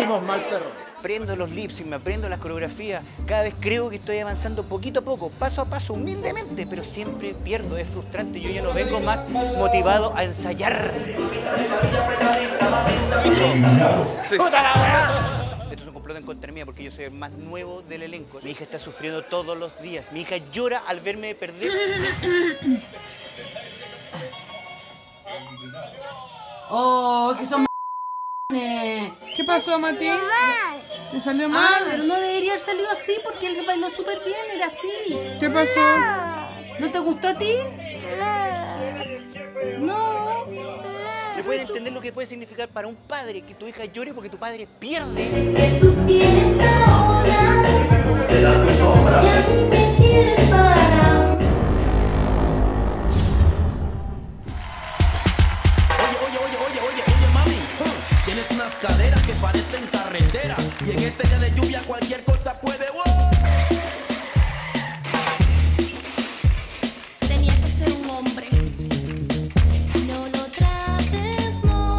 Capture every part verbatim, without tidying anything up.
hicimos mal, perro. Aprendo los lips y me aprendo las coreografías. Cada vez creo que estoy avanzando poquito a poco, paso a paso, humildemente, pero siempre pierdo. Es frustrante. Yo ya no vengo más motivado a ensayar. Sí. ¡Puta la weá! Esto es un complot en contra mía porque yo soy el más nuevo del elenco. Mi hija está sufriendo todos los días. Mi hija llora al verme perder. Oh, que son ¿Qué pasó, Mati? ¿Le salió mal? Ah, pero no debería haber salido así porque él se bailó súper bien, era así. ¿Qué pasó? ¿No te gustó a ti? No. ¿Me pueden entender lo que puede significar para un padre que tu hija llore porque tu padre pierde? Que tú tienes ahora será tu sombra y a mí me quieres para. Oye, oye, oye, oye, oye, oye, mami, huh. Tienes unas caderas que parecen carretera y en este día de lluvia cualquier cosa puede. ¡Wow! Tenía que ser un hombre. No lo trates, no.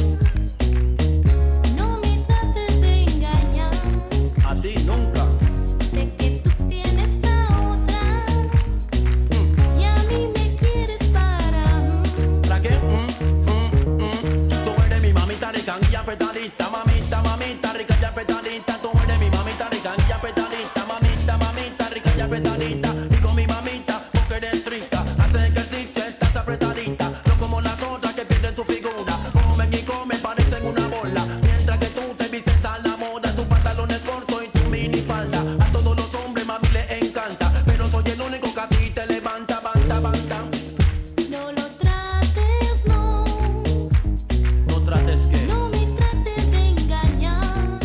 No me trates de engañar. A ti nunca. Sé que tú tienes a otra y a mí me quieres para. ¿Para qué? Mm, mm, mm. Tú eres mi mamita rica y apretadita, mamita, mamita rica y apretadita. Tú eres mi mamita rica y apretadita, mamita, mamita rica y apretadita. Digo mi mamita porque eres rica, haces ejercicio, estás apretadita. No como las otras que pierden tu figura, comen y comen, parecen una bola. Mientras que tú te vistes a la moda, tu pantalón es corto y tu mini falda. A todos los hombres mami les encanta, pero soy el único que a ti te levanta, banda, banda. No lo trates, no. No trates que. No me trates de engañar.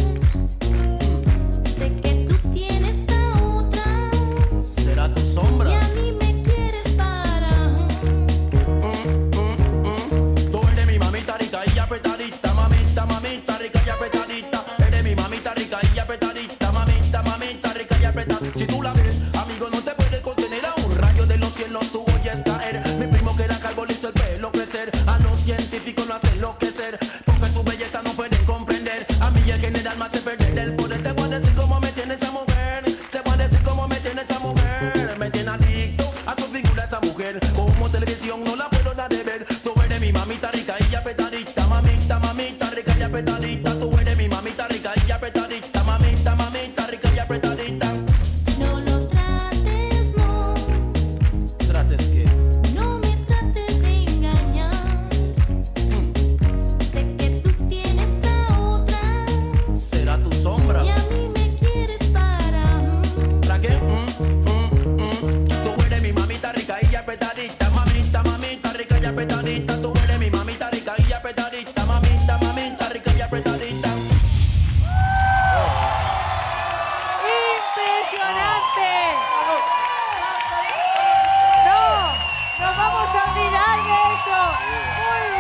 Sé que tú tienes a otra Será tu sombra. y a mí me quieres para. Mm, mm, mm. Tú eres mi mamita rica y apretadita, mamita, mamita rica y apretadita. Eres mi mamita rica y apretadita, mamita, mamita rica y apretadita. Si tú la ves, amigo, no te puedes contener. A un rayo de los cielos tú oyes caer. Mi primo que era calvo le hizo el pelo crecer. A los científicos lo hace enloquecer, porque su belleza no pueden comprender. A mí el general me hace perder el poder. Te voy a decir cómo me tiene esa mujer. Te voy a decir cómo me tiene esa mujer. Me tiene adicto a su figura esa mujer. Como televisión no la puedo dar de ver. Tú eres mi mamita rica y apretadita, mamita, mamita rica y apretadita. Tú eres mi mamita rica y apretadita, mamita, mamita rica y apretadita. No lo trates, no. ¿Trates qué? No me trates de engañar. Sé que tú tienes a otra Será tu sombra. y a mí me quieres para. ¿Para qué? Mm, mm, mm. Tú eres mi mamita rica y apretadita, mamita, mamita rica y apretadita. Tú eres mi mamita rica y apretadita, mamita, mamita rica y apretadita. ¡Impresionante! ¡No! ¡Nos vamos a olvidar de eso! ¡Muy